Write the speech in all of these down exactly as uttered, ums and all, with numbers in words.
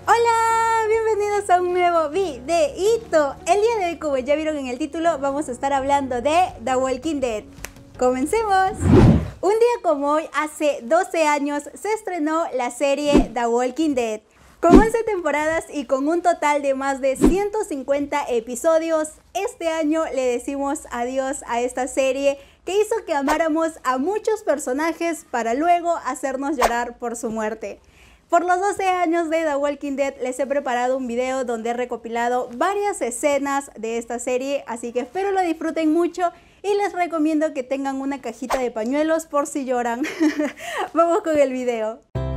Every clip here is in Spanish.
Hola, bienvenidos a un nuevo videíto. El día de hoy, como ya vieron en el título, vamos a estar hablando de The Walking Dead. ¡Comencemos! Un día como hoy, hace doce años, se estrenó la serie The Walking Dead. Con once temporadas y con un total de más de ciento cincuenta episodios, este año le decimos adiós a esta serie que hizo que amáramos a muchos personajes para luego hacernos llorar por su muerte. Por los doce años de The Walking Dead les he preparado un video donde he recopilado varias escenas de esta serie, así que espero lo disfruten mucho y les recomiendo que tengan una cajita de pañuelos por si lloran. Vamos con el video.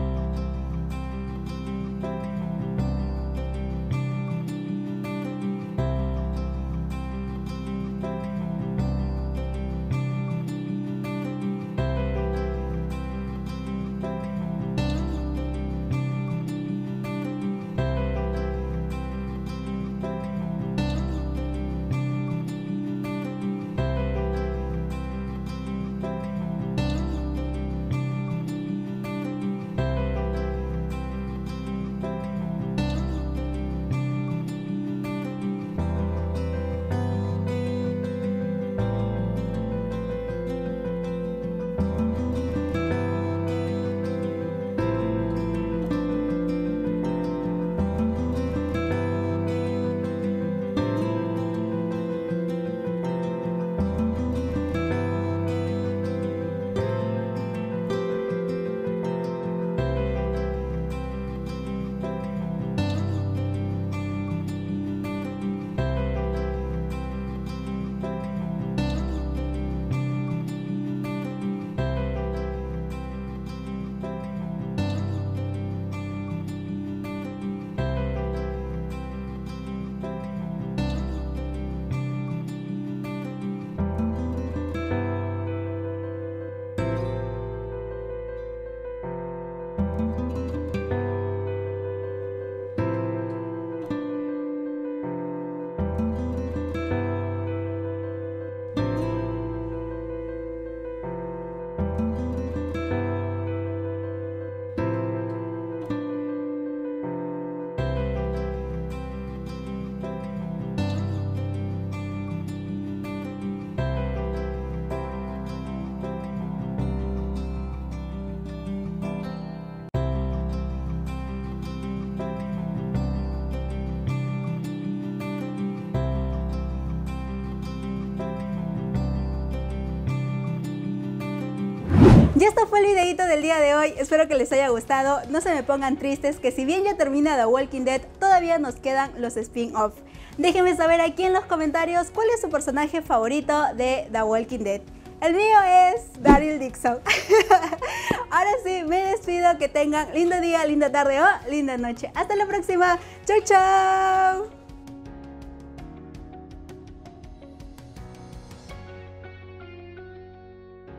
Ya esto fue el videito del día de hoy, espero que les haya gustado. No se me pongan tristes, que si bien ya termina The Walking Dead, todavía nos quedan los spin-off. Déjenme saber aquí en los comentarios cuál es su personaje favorito de The Walking Dead. El mío es Daryl Dixon. Ahora sí, me despido, que tengan lindo día, linda tarde o linda noche. Hasta la próxima, chau chau.